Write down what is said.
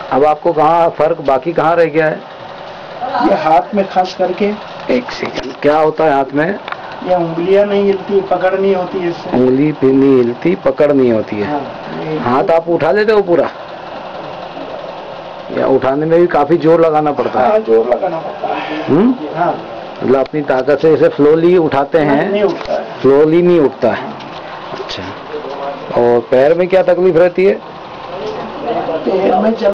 अब आपको कहाँ फर्क बाकी कहाँ रह गया है? ये हाथ में खास करके। एक सेकंड, क्या होता है हाथ में? ये उंगलियां नहीं हिलती, पकड़ नहीं होती है इससे। उंगली भी नहीं हिलती, पकड़ नहीं होती है। हाँ, हाथ आप उठा लेते हो पूरा, या उठाने में भी काफी जोर लगाना पड़ता है? हाँ, जोर लगाना पड़ता है। हाँ, मतलब अपनी ताकत से इसे स्लोली उठाते हैं? नहीं उठता है, स्लोली नहीं उठता है। अच्छा, और पैर में क्या तकलीफ रहती है? पैर में